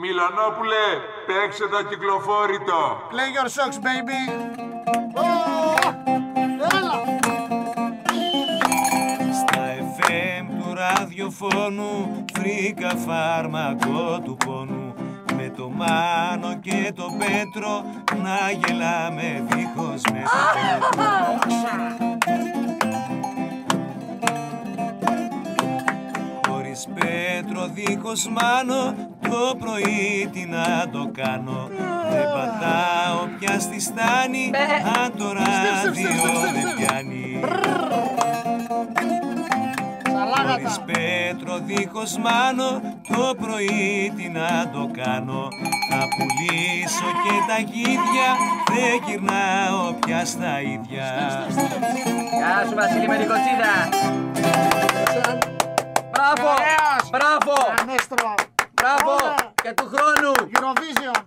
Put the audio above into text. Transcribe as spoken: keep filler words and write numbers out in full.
Μιλανόπουλε, παίξε το κυκλοφόρητο. Play your socks, baby. Έλα. Στα εφ εμ του ραδιοφώνου βρήκα φάρμακο του πόνου. Με το Μάνο και το Πέτρο να γελάμε δίχως μέτρο. Χωρίς Πέτρο, δίχως Μάνο, το πρωί τι να το κάνω. Δεν πατάω πια στη στάνη, αν το ράδιο δεν πιάνει. Χωρίς Πέτρο, δίχως Μάνο, το πρωί τι να το κάνω. Θα πουλήσω και τα γίδια, δεν γυρνάω πια στα ίδια. Γεια σου Βασίλη Μερικοτσίδα. Μπράβο, μπράβο, μπράβο και του χρόνου. Eurovision.